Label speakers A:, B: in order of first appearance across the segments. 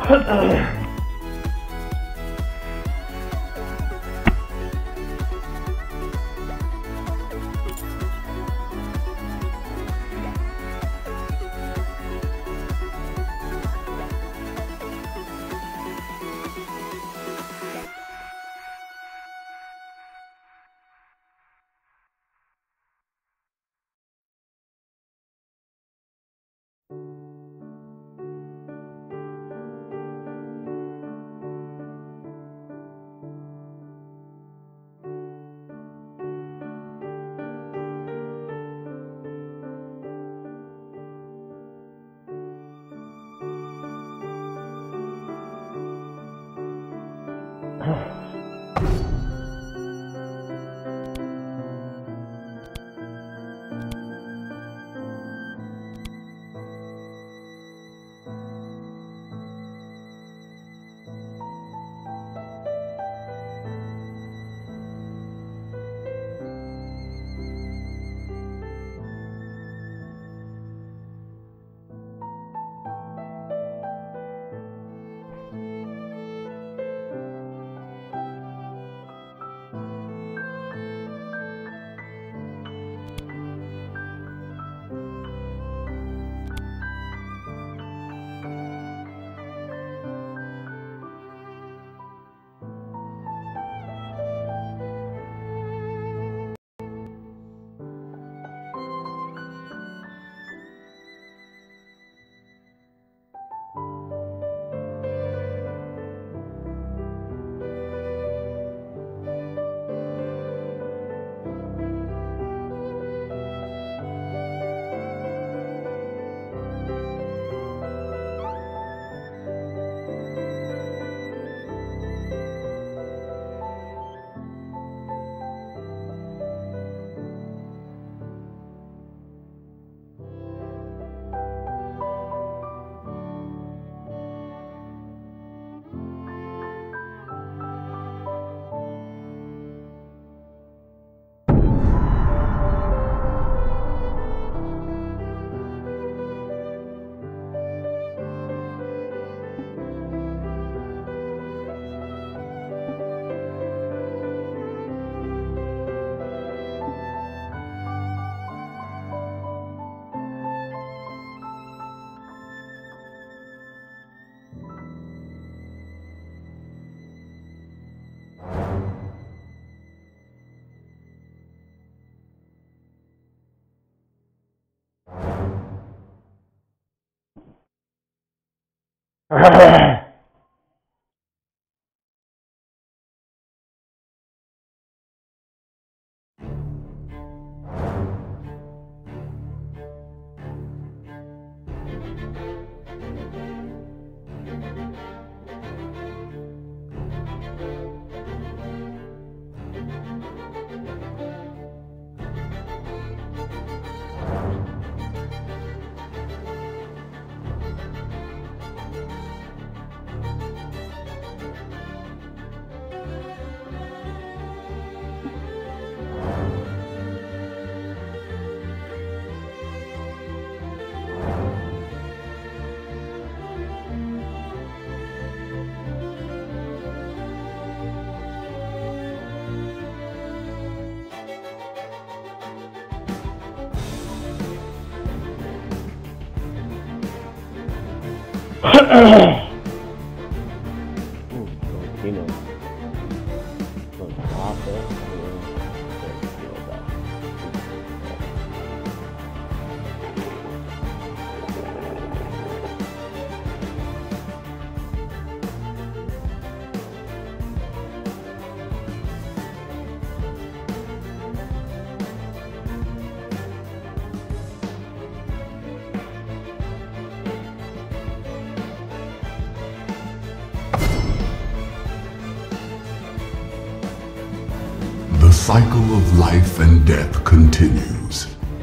A: The cycle of life and death continues.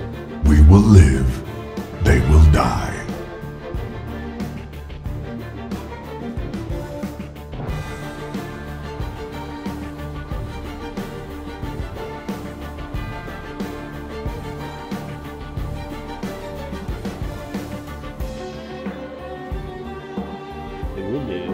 A: We will live, they will die.
B: They will live.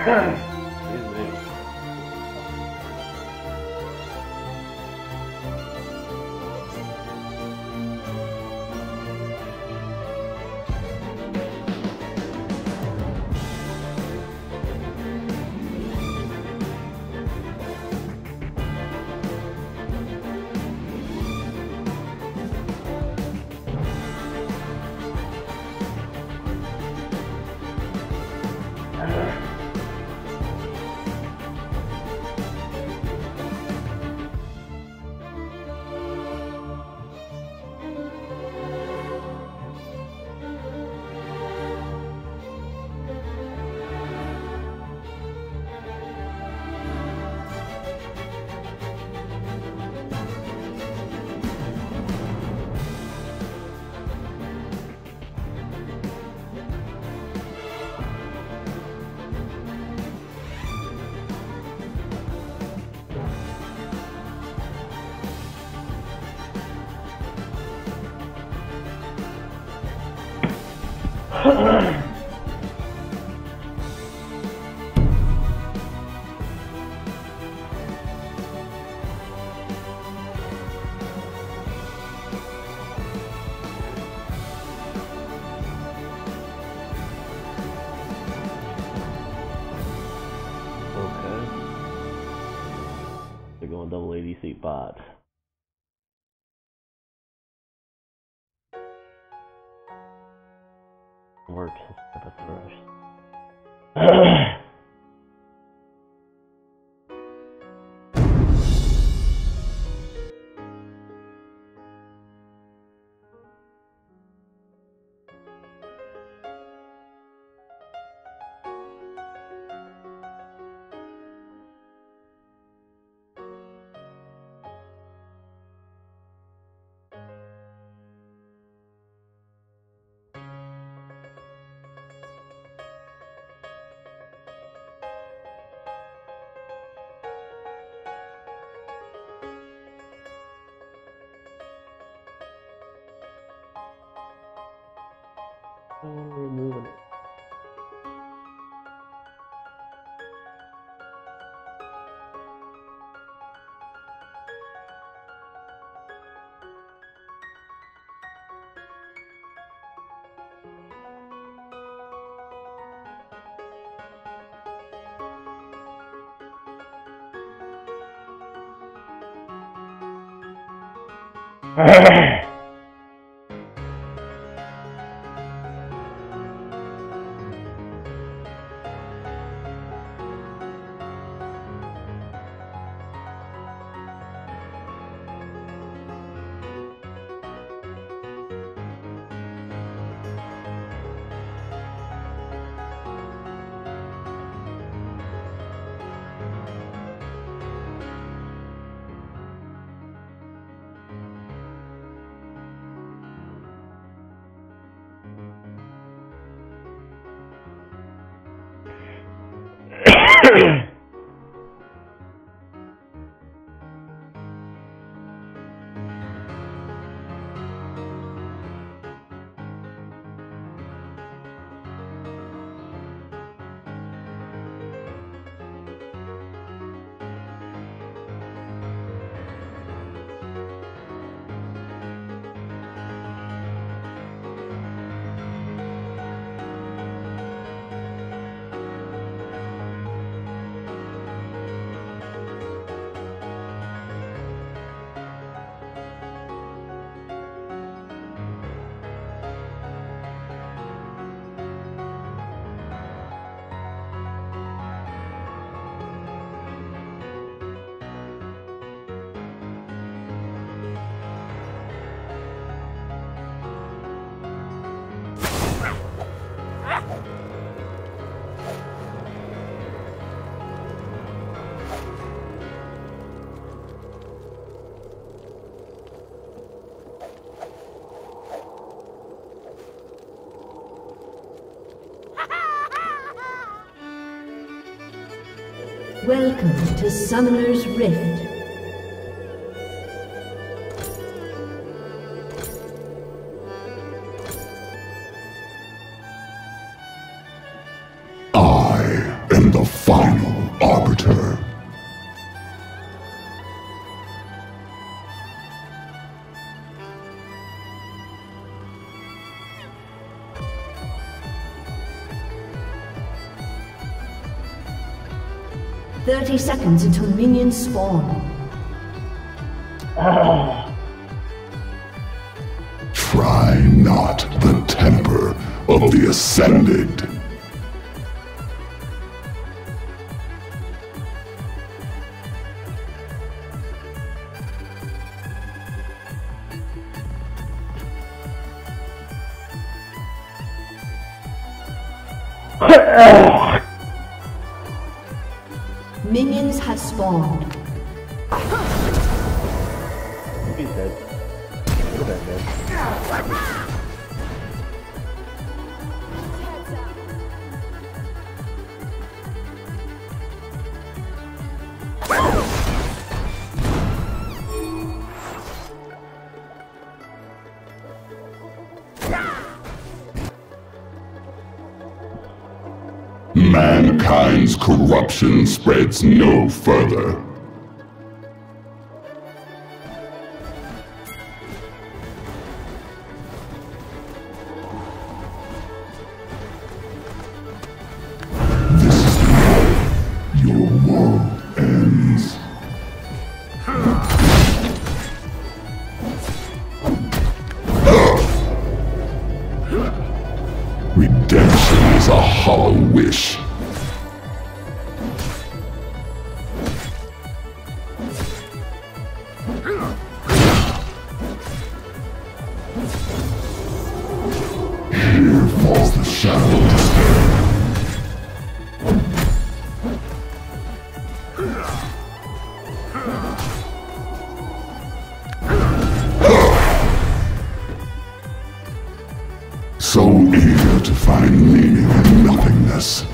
B: They're going double ADC bot. Work his rush. Removing it.
C: Welcome to Summoner's Rift.
A: I am and the final arbiter.
C: Thirty seconds until minions spawn.
A: Try not the temper of the Ascended.
C: Minions have spawned.
B: He's dead. Look at that dead.
A: Mankind's corruption spreads no further. This is the way your world ends. Redemption is a hollow wish. Here falls the shadow of despair. So eager to find meaning in nothingness.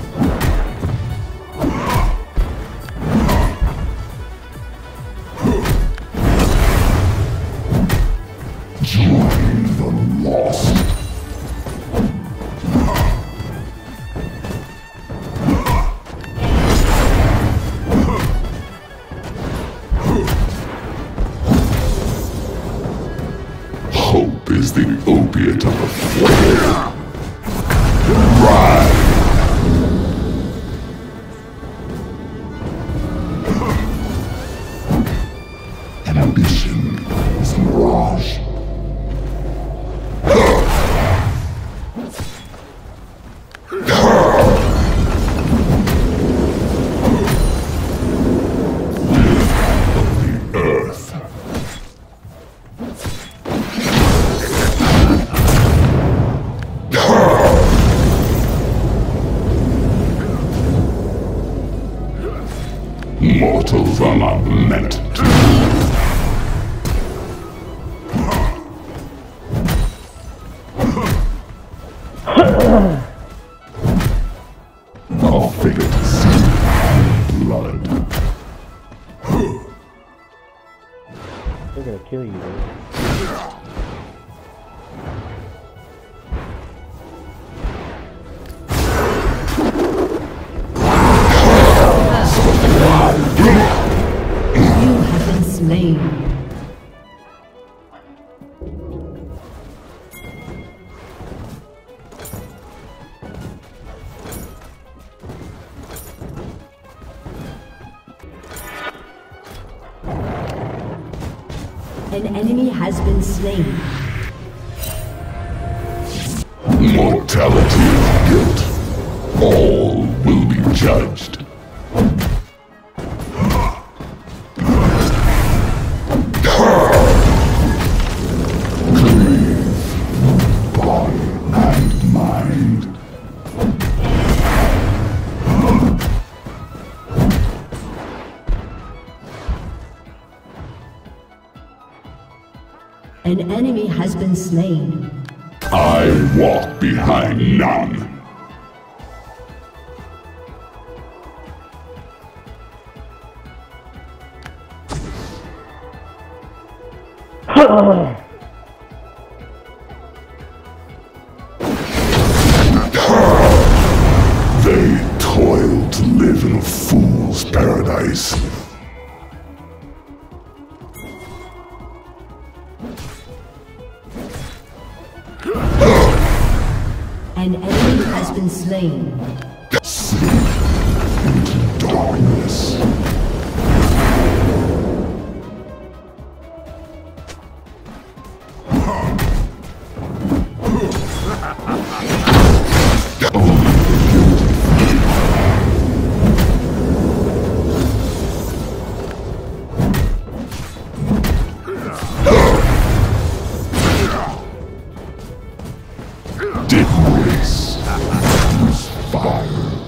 A: Join the lost. Hope is the opiate of the frail. Rise! Ambition is mirage. Of the earth. Mortals are not meant to. I'll figure to see blood.
B: They're gonna kill you, dude.
C: You have been slain. An enemy has been slain.
A: Mortality is guilt. All will be judged. Cleave body and mind.
C: An enemy has been slain.
A: I walk behind none. They toil to live in a fool's paradise.
C: An enemy has been slain.
A: Sleep into darkness. Disgrace. Use fire.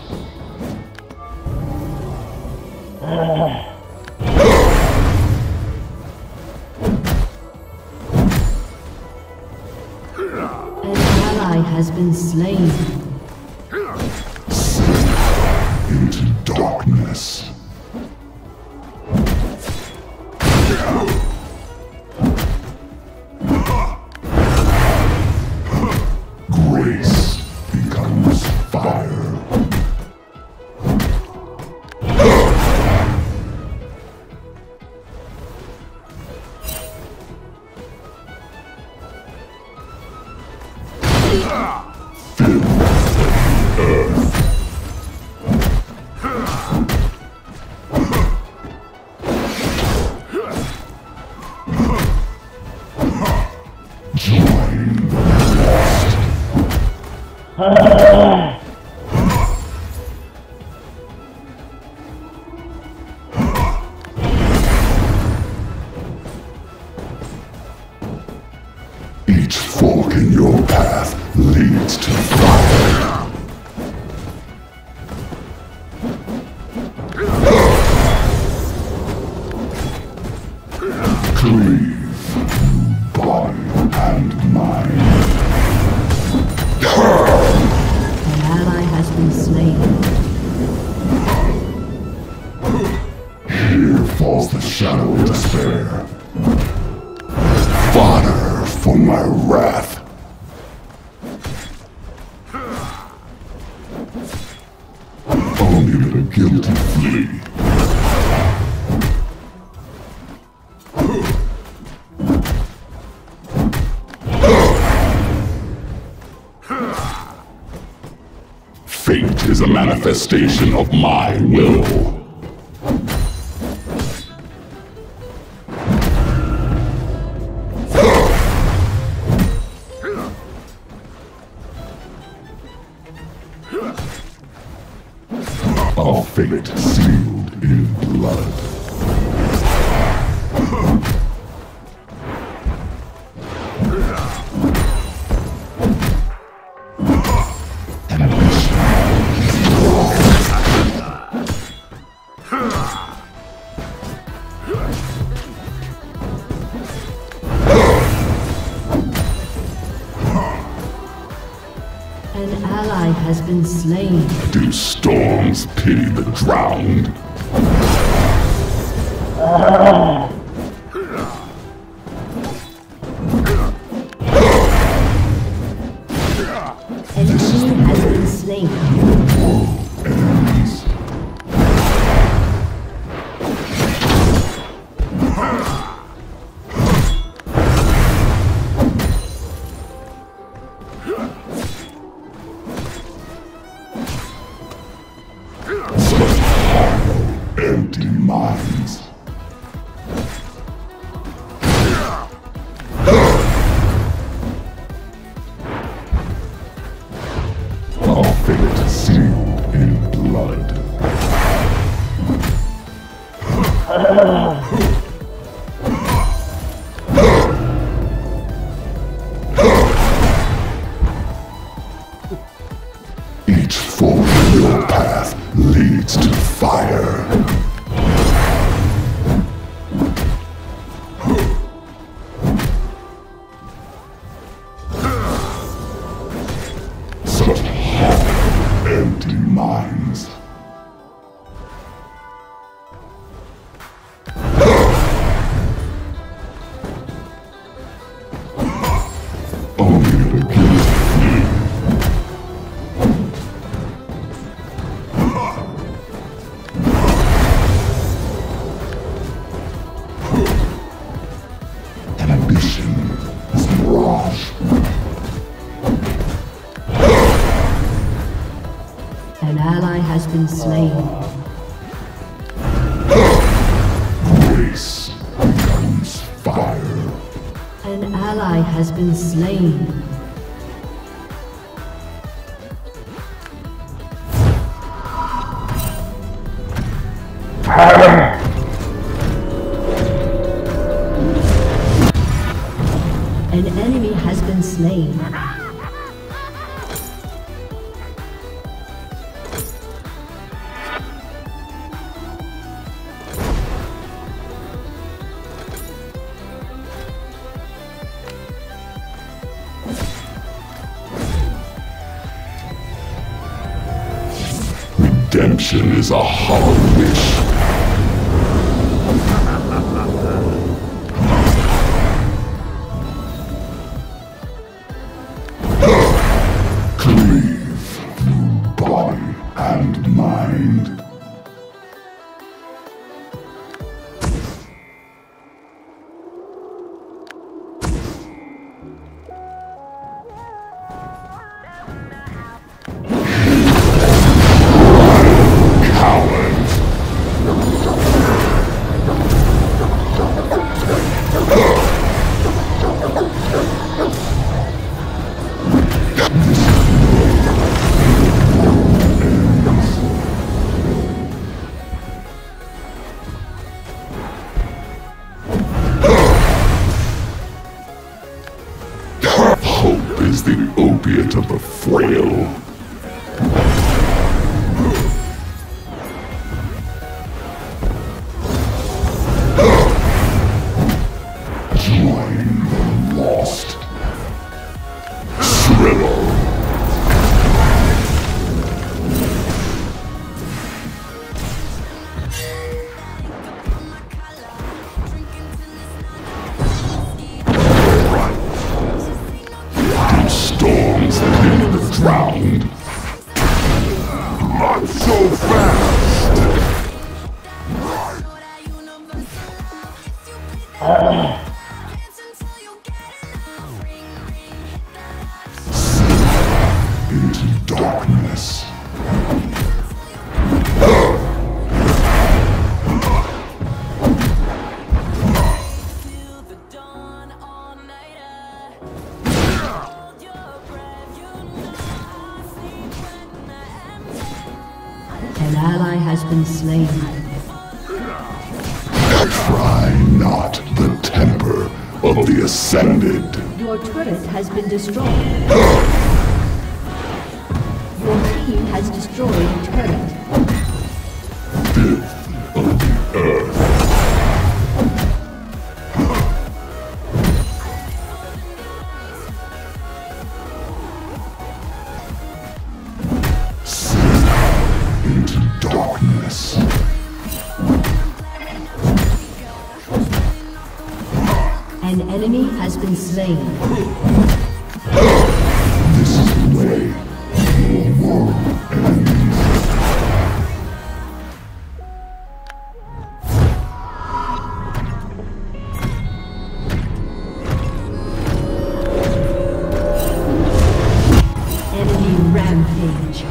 C: An ally has been slain.
A: Slip into darkness. Grace becomes fire. Fill the earth. Join the lost. Each fork in your path leads to fire. Cleave, body and mind.
C: An ally has been slain.
A: Here falls the shadow of despair. Fodder for my wrath. Only the guilty flee. Fate is a manifestation of my will. A fate sealed in blood.
C: An ally has been slain.
A: Do storms pity the drowned?
C: An enemy has been slain.
A: Enemies. Such hollow, empty minds. A fate sealed in blood. Each fork in your path leads to fire. Such hollow, empty minds.
C: ally has been slain.
A: Grace becomes fire.
C: An ally has been slain. An enemy has been slain.
A: Redemption is a hollow wish. Cleave through body and mind. Hope is the opiate of the frail. Join the lost. Thriller. Storms leave the drowned. Not so fast! Into darkness.
C: An ally has been slain.
A: Try not the temper of the Ascended.
C: Your turret has been destroyed. Your team has destroyed a turret.
A: Filth of the earth. Into darkness.
C: An enemy has been slain.
A: This is the way your world ends.
C: Enemy rampage.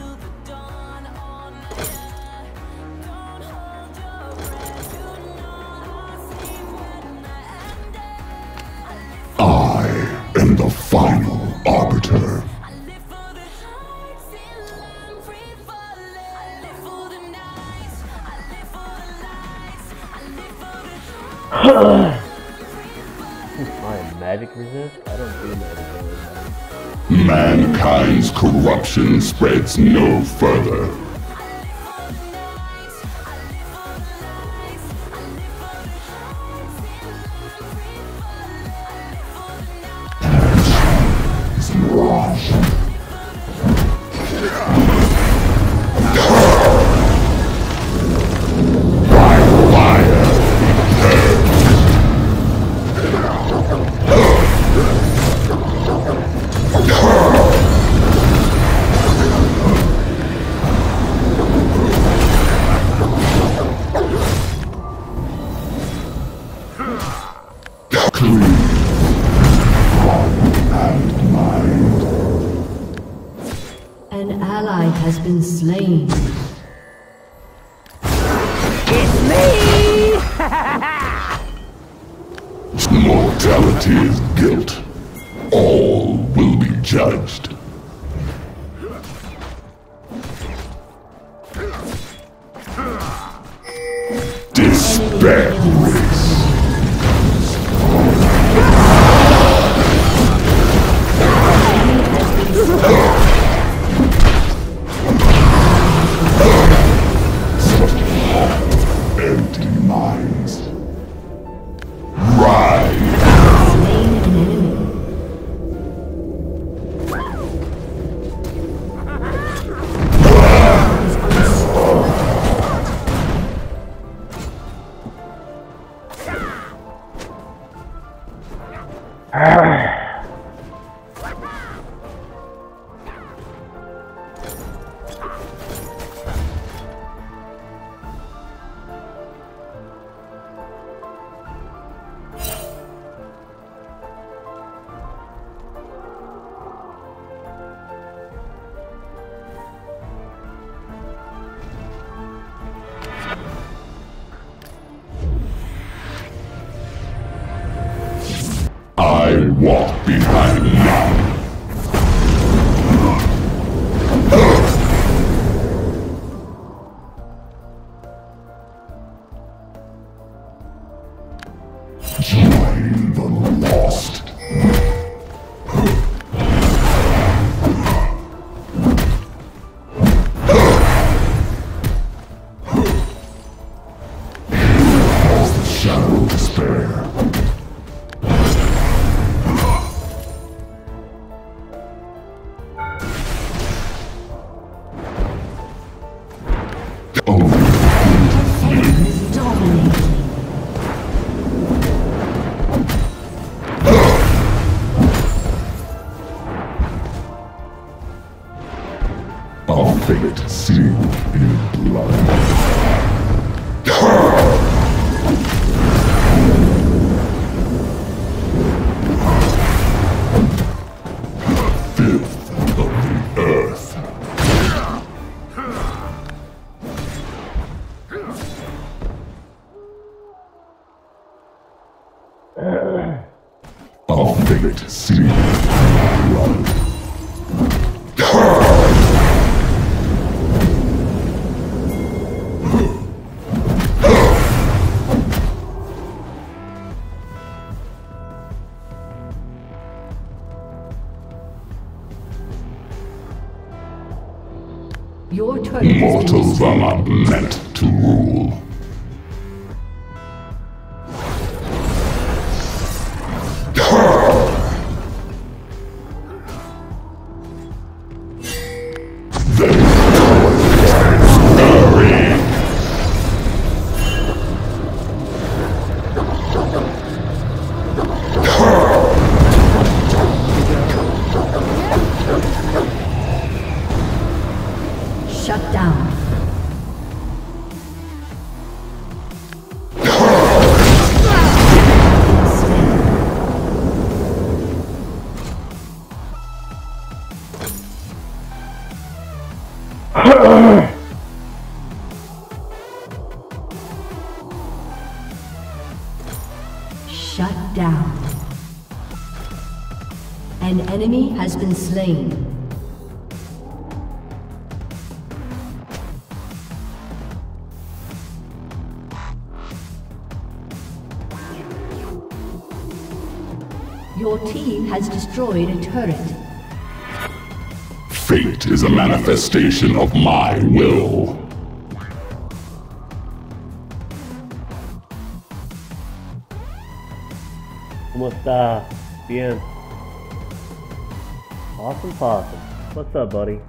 A: I am the final arbiter.
B: My magic resist? I don't do magic resist.
A: Mankind's corruption spreads no further. Is mirage.
C: slain.
A: Mortality is guilt. All will be judged. Despair race. Empty minds. Rise.
C: Slain an enemy.
A: I walk behind none. Join the lost. Cast the shadow of despair.
C: Dominating.
A: Our fate sealed in blood. Filth of the earth. Our fate sealed in blood.
C: Your turret has been
A: Mortals are not meant to rule.
C: shut down. Shut down. An enemy has been slain. Your team has destroyed a turret.
A: Fate is a manifestation of my will.
B: ¿Cómo está? Bien. Awesome possum. What's up, buddy?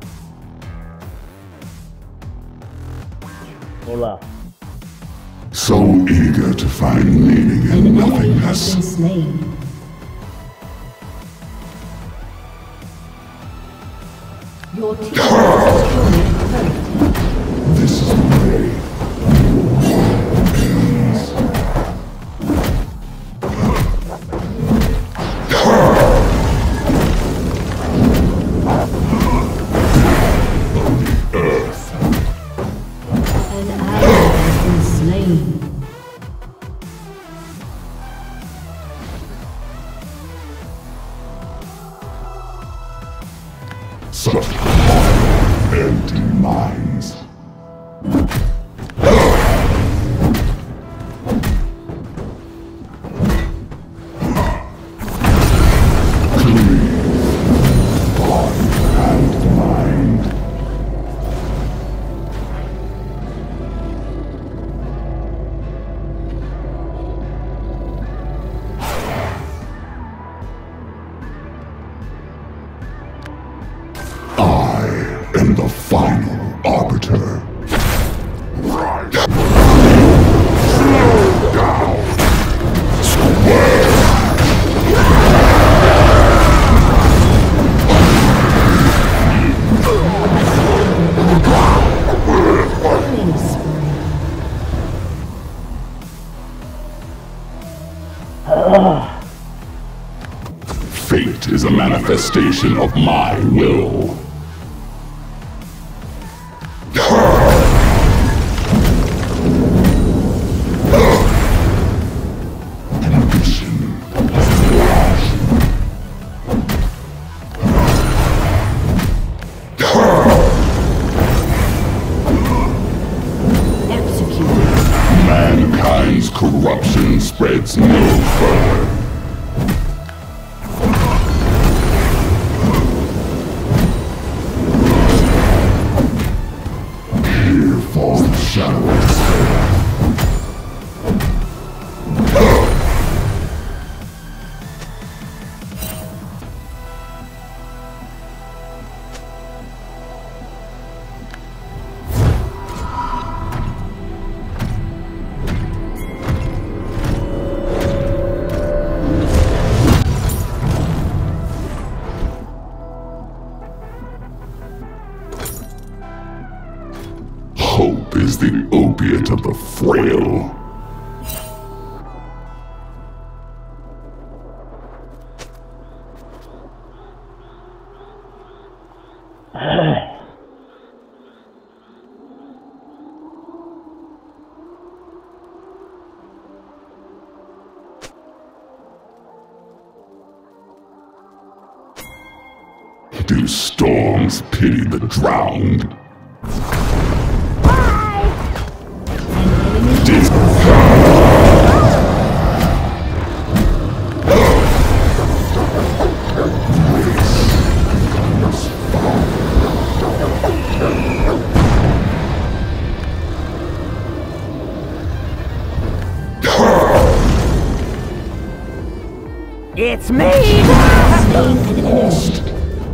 B: Hola.
A: So eager to find meaning
C: An
A: in
C: enemy has
A: nothingness.
C: been slain. Your team has destroyed a turret.
A: This is the way. Earth. manifestation of my will. Mankind's corruption spreads no further. Here falls the shadow of despair. Hope is the opiate of the frail. Do storms pity the drowned?
D: It's me!
A: Lost.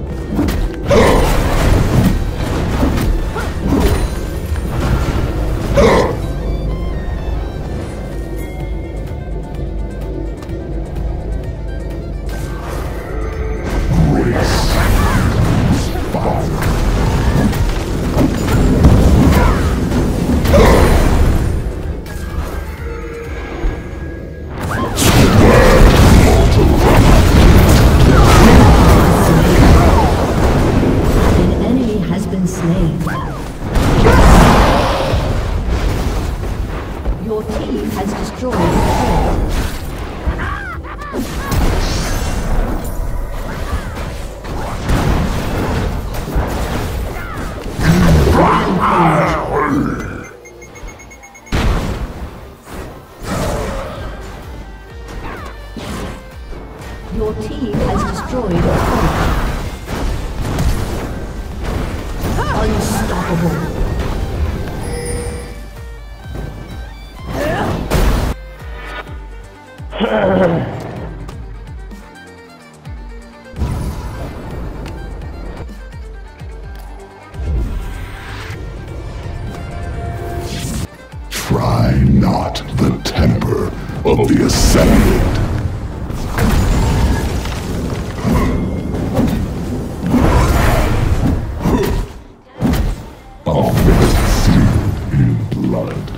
C: Your team has destroyed the Your team has destroyed a turret. Unstoppable.
A: Try not the temper of the Ascended. A fate sealed in blood.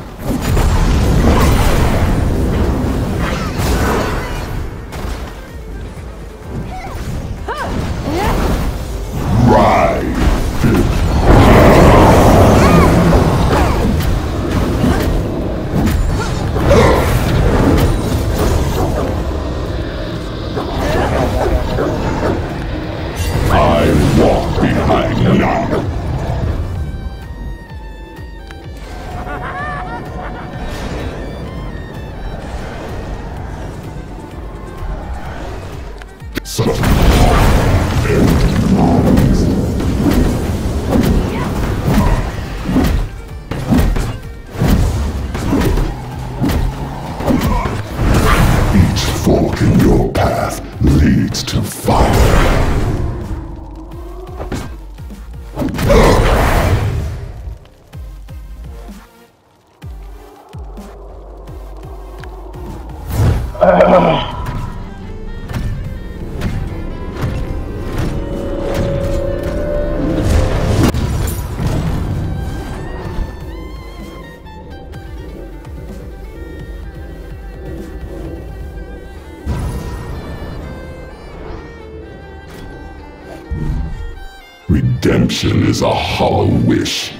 A: Redemption is a hollow wish.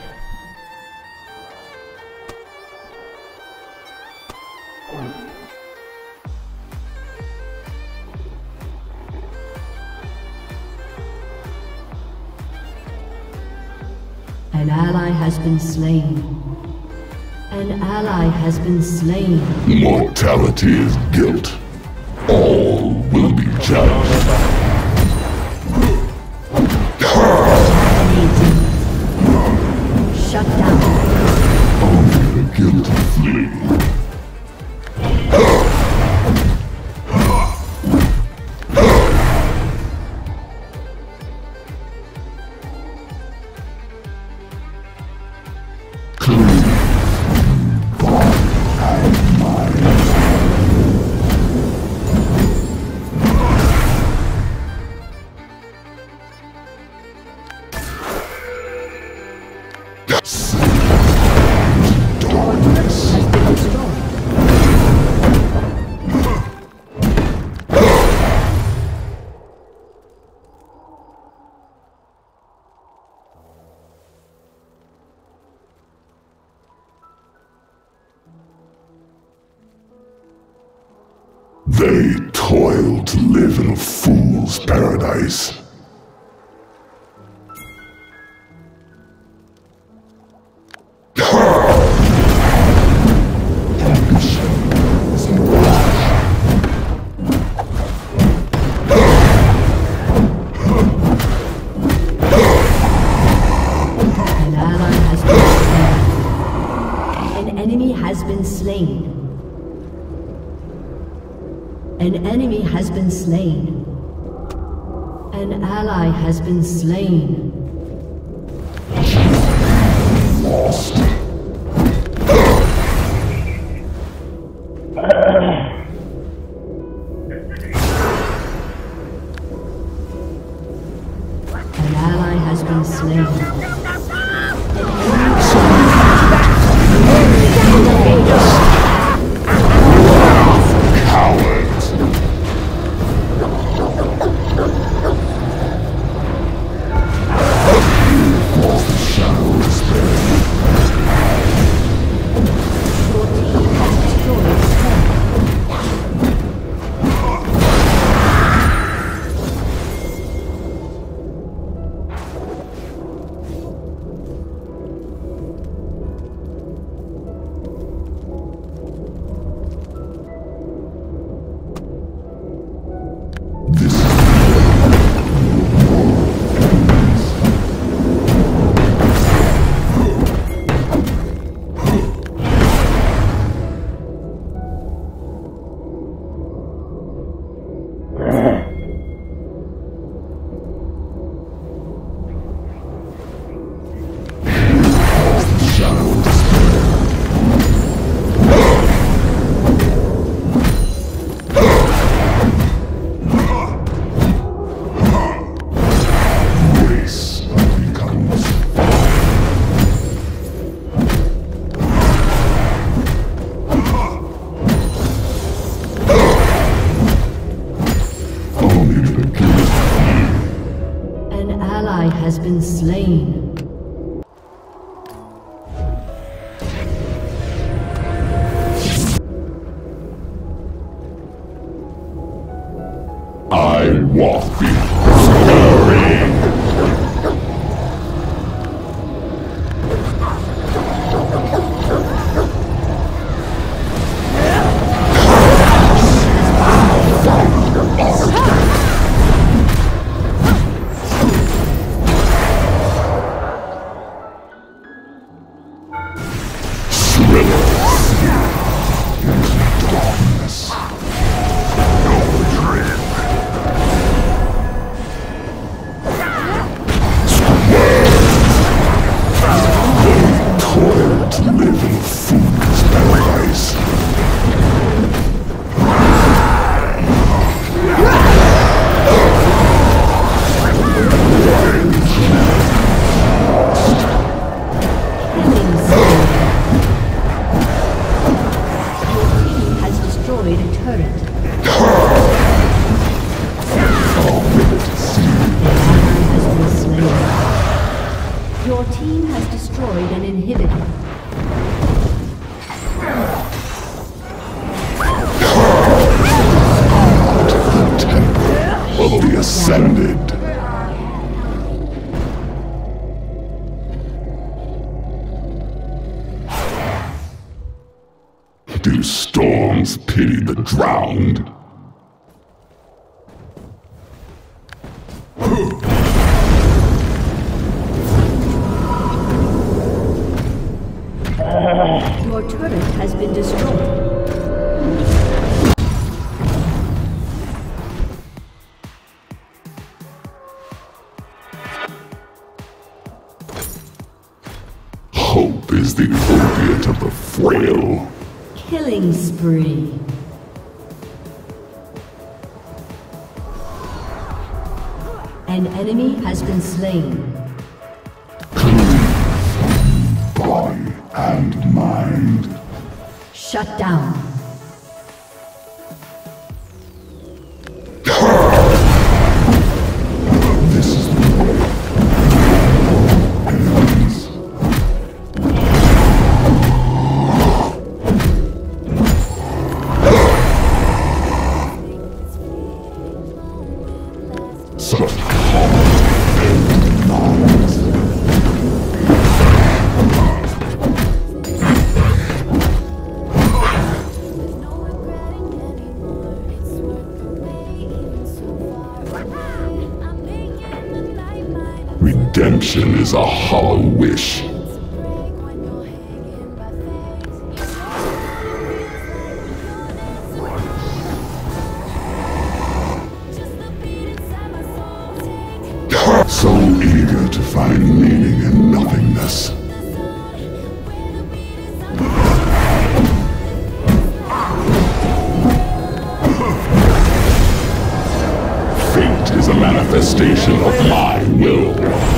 C: An ally has been slain. An ally has been slain.
A: Mortality is guilt. All will be judged.
C: Shut down.
A: Only the guilty flee. They toil to live in a fool's paradise.
C: An ally has been slain. An enemy has been slain. An enemy has been slain. An ally has been slain.
A: Lost.
C: An ally has been slain. Has been slain.
A: I walk before glory. Do storms pity the drowned?
C: Your turret has been destroyed.
A: Hope is the opiate of the frail.
C: Killing spree. An enemy has been slain.
A: Body and mind.
C: Shut down.
A: This is the way. Enemies. Such common minds. Redemption is a hollow wish. So eager to find meaning in nothingness. Fate is a manifestation of my will.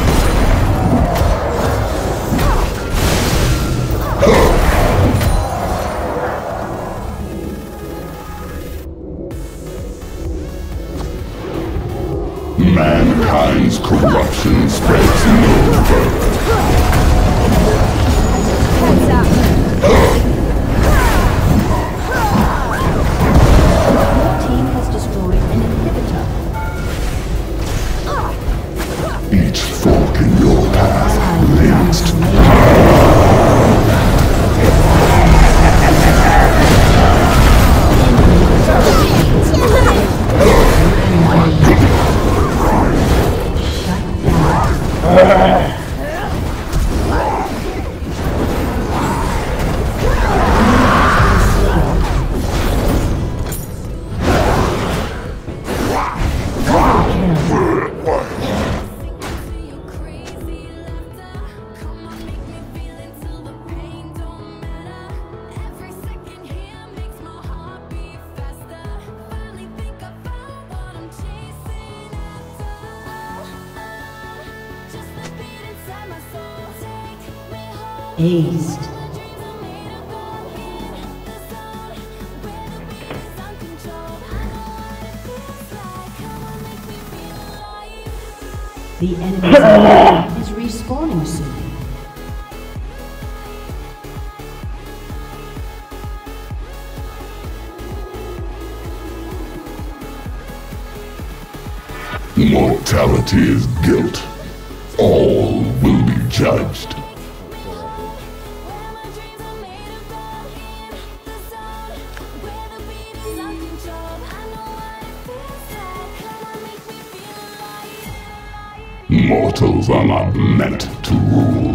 A: Mankind's corruption spreads no further.
C: Heads up. Your team has destroyed an inhibitor.
A: Each fork in your path leads to
C: Aced. The enemy's is respawning soon.
A: Mortality is guilt. All will be judged. Mortals are not meant to rule.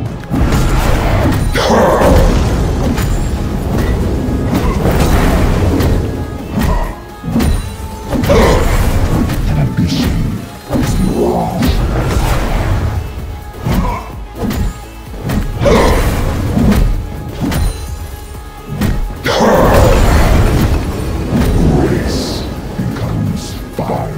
A: Ambition is wrong. Grace becomes fire.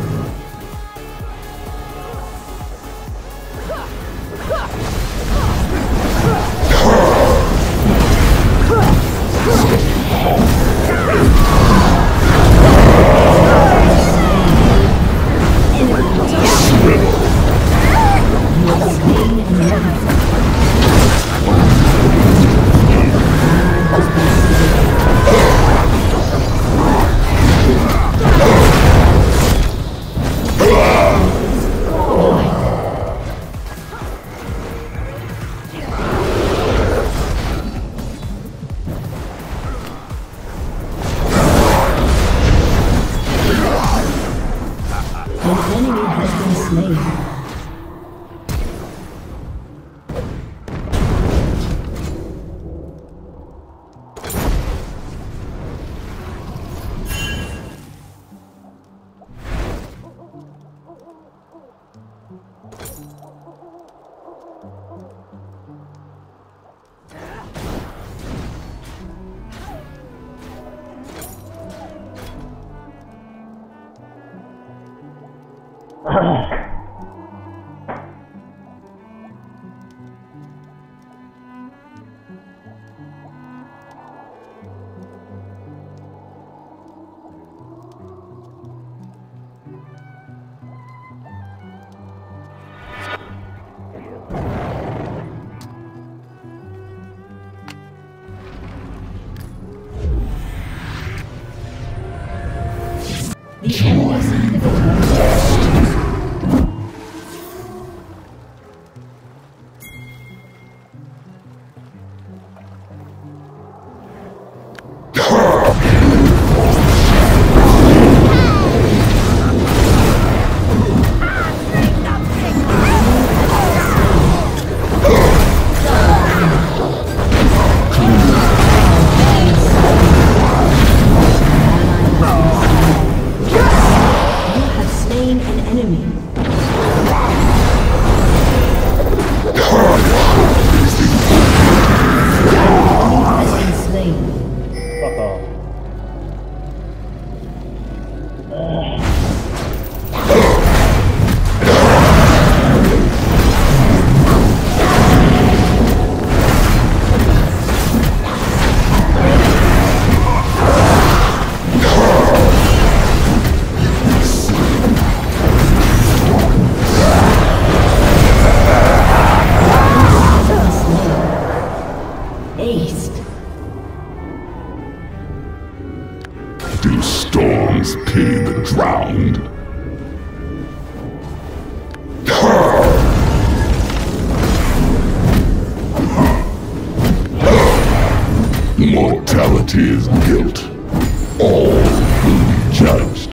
C: The enemy's inhibitor.
A: Do storms pity the drowned? Mortality is guilt. All will be judged.